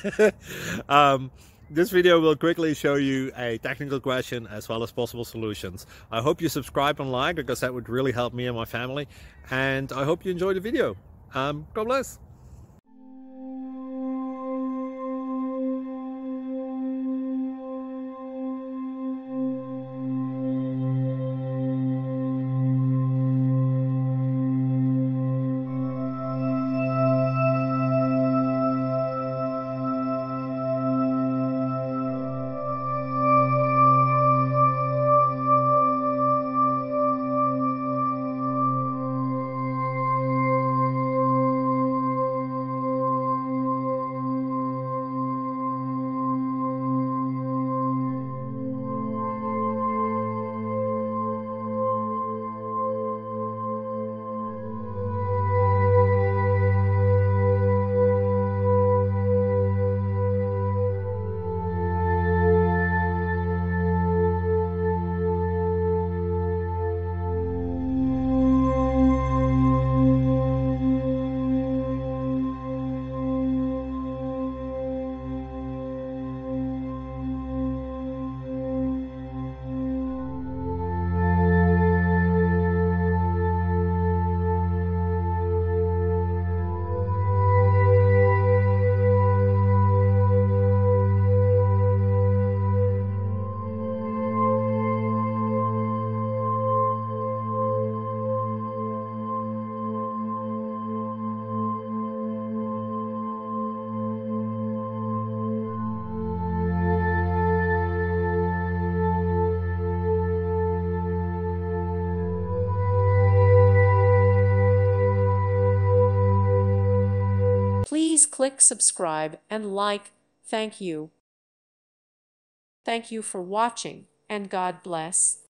um, this video will quickly show you a technical question as well as possible solutions. I hope you subscribe and like, because that would really help me and my family. And I hope you enjoy the video. God bless. Please click subscribe and like. Thank you. Thank you for watching, and God bless.